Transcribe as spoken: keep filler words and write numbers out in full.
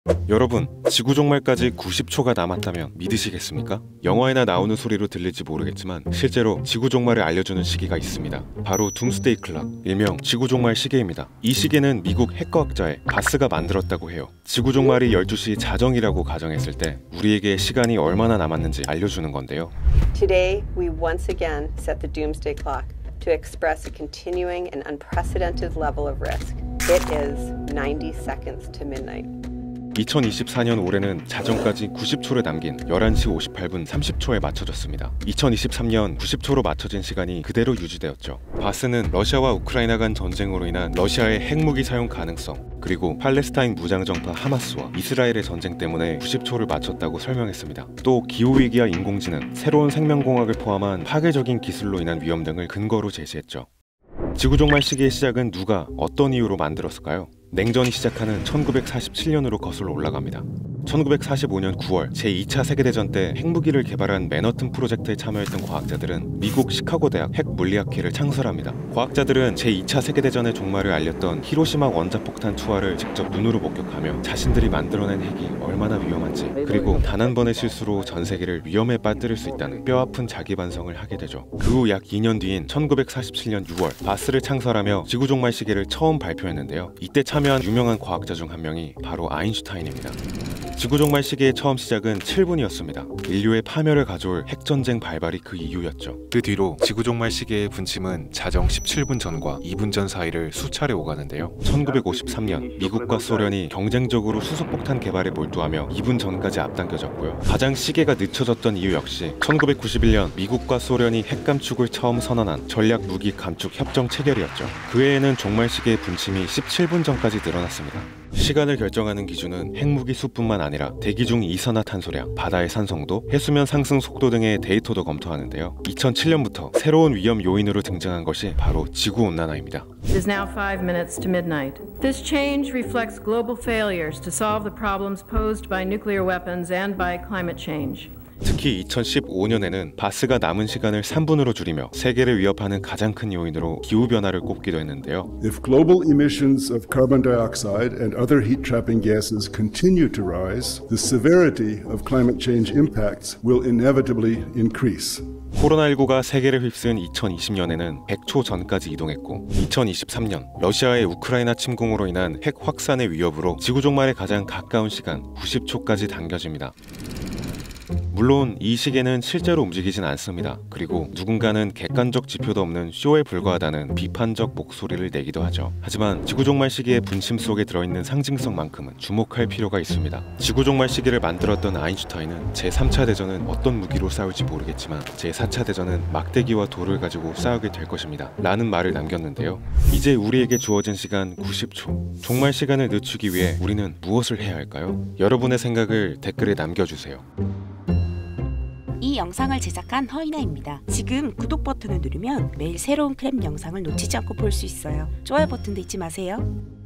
여러분, 지구 종말까지 구십 초가 남았다면 믿으시겠습니까? 영화에나 나오는 소리로 들릴지 모르겠지만 실제로 지구 종말을 알려주는 시계가 있습니다. 바로 둠스데이 클락, 일명 지구 종말 시계입니다. 이 시계는 미국 핵과학자의 바스가 만들었다고 해요. 지구 종말이 열두 시 자정이라고 가정했을 때 우리에게 시간이 얼마나 남았는지 알려주는 건데요. Today we once again set the doomsday clock to express a continuing and unprecedented level of risk. It is ninety seconds to midnight. 이천이십사 년 올해는 자정까지 구십 초를 남긴 열한 시 오십팔 분 삼십 초에 맞춰졌습니다. 이천이십삼 년 구십 초로 맞춰진 시간이 그대로 유지되었죠. 바스는 러시아와 우크라이나 간 전쟁으로 인한 러시아의 핵무기 사용 가능성, 그리고 팔레스타인 무장정파 하마스와 이스라엘의 전쟁 때문에 구십 초를 맞췄다고 설명했습니다. 또 기후위기와 인공지능, 새로운 생명공학을 포함한 파괴적인 기술로 인한 위험 등을 근거로 제시했죠. 지구종말 시계의 시작은 누가 어떤 이유로 만들었을까요? 냉전이 시작하는 천구백사십칠 년으로 거슬러 올라갑니다. 천구백사십오 년 구월 제이 차 세계대전 때 핵무기를 개발한 맨허튼 프로젝트에 참여했던 과학자들은 미국 시카고대학 핵물리학회를 창설합니다. 과학자들은 제이 차 세계대전의 종말을 알렸던 히로시마 원자폭탄 투하를 직접 눈으로 목격하며 자신들이 만들어낸 핵이 얼마나 위험한지, 그리고 단 한 번의 실수로 전 세계를 위험에 빠뜨릴 수 있다는 뼈아픈 자기반성을 하게 되죠. 그 후 약 이 년 뒤인 천구백사십칠 년 유월 바스를 창설하며 지구종말 시계를 처음 발표했는데요. 이때 참여한 유명한 과학자 중 한 명이 바로 아인슈타인입니다. 지구종말 시계의 처음 시작은 칠 분이었습니다. 인류의 파멸을 가져올 핵전쟁 발발이 그 이유였죠. 그 뒤로 지구종말 시계의 분침은 자정 십칠 분 전과 이 분 전 사이를 수차례 오가는데요. 천구백오십삼 년 미국과 소련이 경쟁적으로 수소폭탄 개발에 몰두하며 이 분 전까지 앞당겨졌고요. 가장 시계가 늦춰졌던 이유 역시 천구백구십일 년 미국과 소련이 핵 감축을 처음 선언한 전략 무기 감축 협정 체결이었죠. 그 해에는 종말 시계의 분침이 십칠 분 전까지 늘어났습니다. 시간을 결정하는 기준은 핵무기 수뿐만 아니라 대기 중 이산화탄소량, 바다의 산성도, 해수면 상승 속도 등의 데이터도 검토하는데요. 이천칠 년부터 새로운 위험 요인으로 등장한 것이 바로 지구온난화입니다. It is now five minutes to midnight. This change reflects global failures to solve the problems posed by nuclear weapons and by climate change. 특히 이천십오 년에는 바스가 남은 시간을 삼 분으로 줄이며 세계를 위협하는 가장 큰 요인으로 기후변화를 꼽기도 했는데요. If global emissions of carbon dioxide and other heat-trapping gases continue to rise, the severity of climate change impacts will inevitably increase. 코로나십구가 세계를 휩쓴 이천이십 년에는 백 초 전까지 이동했고, 이천이십삼 년 러시아의 우크라이나 침공으로 인한 핵 확산의 위협으로 지구종말에 가장 가까운 시간 구십 초까지 당겨집니다. 물론 이 시계는 실제로 움직이진 않습니다. 그리고 누군가는 객관적 지표도 없는 쇼에 불과하다는 비판적 목소리를 내기도 하죠. 하지만 지구종말 시계의 분침 속에 들어있는 상징성만큼은 주목할 필요가 있습니다. 지구종말 시계를 만들었던 아인슈타인은 제삼 차 대전은 어떤 무기로 싸울지 모르겠지만 제사 차 대전은 막대기와 돌을 가지고 싸우게 될 것입니다 라는 말을 남겼는데요. 이제 우리에게 주어진 시간 구십 초. 종말 시간을 늦추기 위해 우리는 무엇을 해야 할까요? 여러분의 생각을 댓글에 남겨주세요. 이 영상을 제작한 허이나입니다. 지금 구독 버튼을 누르면 매일 새로운 크랩 영상을 놓치지 않고 볼 수 있어요. 좋아요 버튼도 잊지 마세요.